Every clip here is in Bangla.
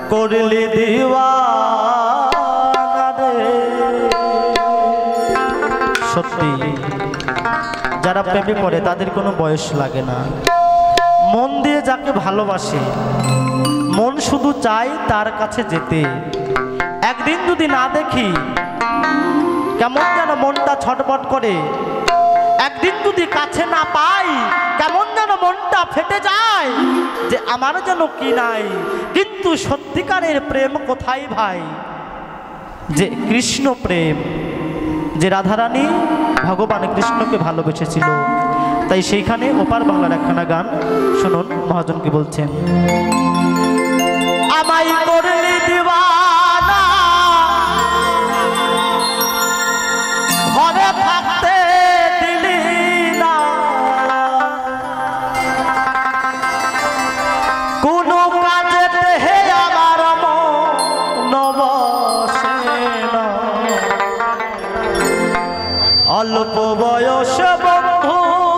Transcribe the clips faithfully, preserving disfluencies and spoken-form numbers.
করলি দিওয়ানা রে। সত্যি যারা প্রেমে পড়ে তাদের কোনো বয়স লাগে না। মন দিয়ে যাকে ভালোবাসে মন শুধু চাই তার কাছে যেতে। একদিন যদি না দেখি কেমন যেন মনটা ছটফট করে। একদিন যদি কাছে না পাই কেমন যেন মনটা ফেটে যায় যে আমার যেন কি নাই। কিন্তু সত্যিকারের প্রেম কোথায় ভাই? যে কৃষ্ণ প্রেম, যে রাধারানী ভগবান কৃষ্ণকে ভালোবেসেছিল। তাই সেইখানে ওপার বাংলার একখানা গান শুনুন, মহাজন কি বলছেন। আমায় করলি দিওয়ানা ঘরে থাকতে দিলি না, কোনো কাজে হে আমার মন বসে না। অল্প বয়স বন্ধু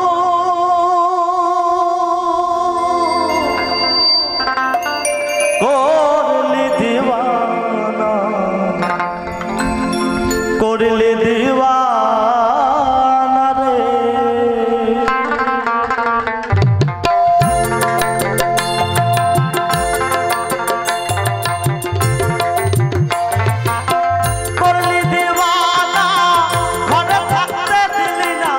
করলি দিওয়ানা, করলি দিওয়ানা রে। করলি দিওয়ানা ঘরে থাকতে দিলি না,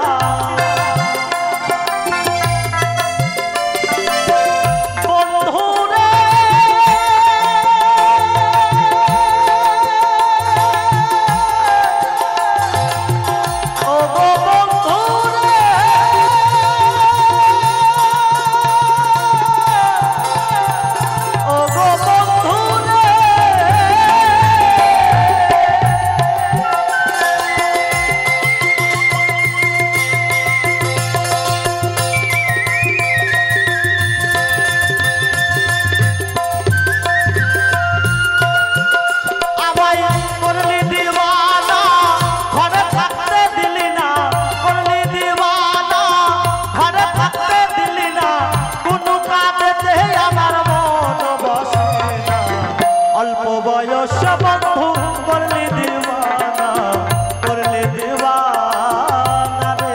বন্ধু রে ও গো বন্ধু রে, ও গো বন্ধু রে। আমায় করলি দিওয়ানা ঘরে থাকতে দিলি না, করলি দিওয়ানা ঘরে থাকতে দিলি না, কোনো কাজেতে আমার মন বসে না। অল্প বয়স বন্ধু করলি দিওয়ানা, করলি দিওয়ানা রে।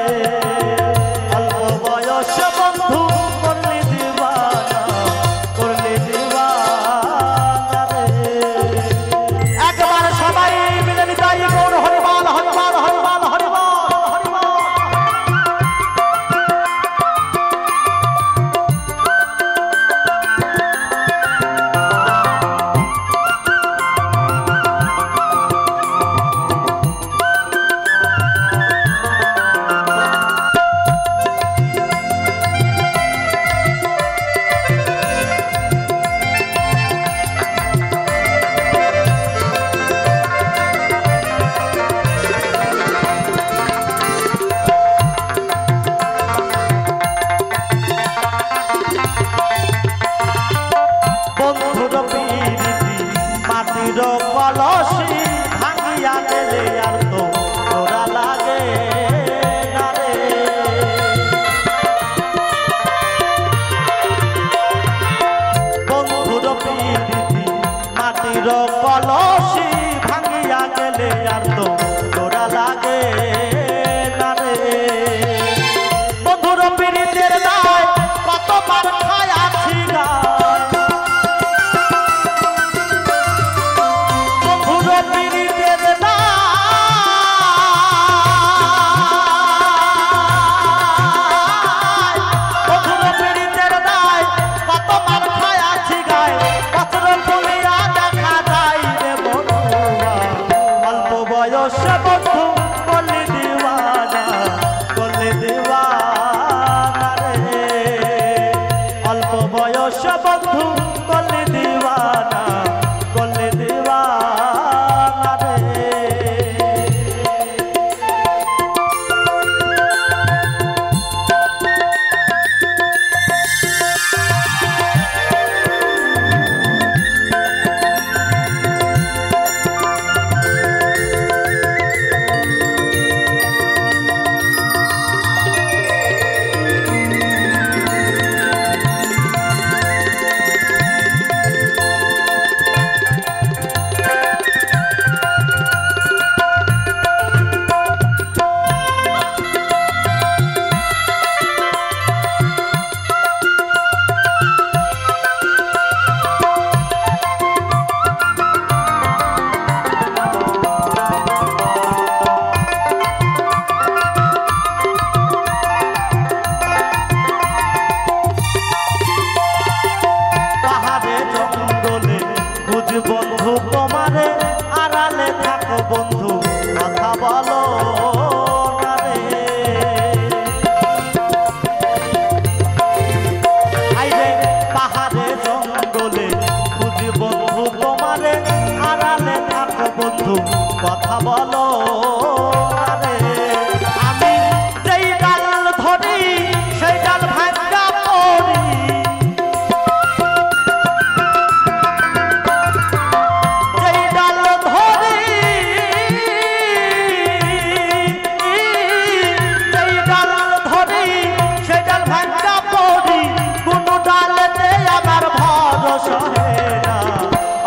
অল্প বয়স বন্ধু করলি দিওয়ানা, করলি দিওয়ানা রে। একবার সবাই মিলে নিতাই গৌর হরিবল হরিবল হরিবল হরিবল হরিবল। বন্ধুর প্রীতি মাটির কলসি ভাঙিয়া গেলে আর তো জোড়া লাগে না রে। বন্ধুর প্রীতি মাটির কলসি ভাঙিয়া গেলে আর তো জোড়া লাগে না রে। বন্ধুর প্রীতির দায় কতবার খায়াছি গায়, বন্ধুর প্রীতির দায়, বন্ধুর প্রীতির দায় কতবার খায়াছি গায়। বছর বলিয়া দেখা যায় রে বন্ধুয়া, অল্প বয়স বন্ধু করলি দিওয়ানা, করলি দিওয়ানা রে। অল্প বয়স বন্ধু করলি দিওয়ানা, করলি দিওয়ানা রে।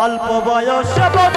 অল্প বয়সে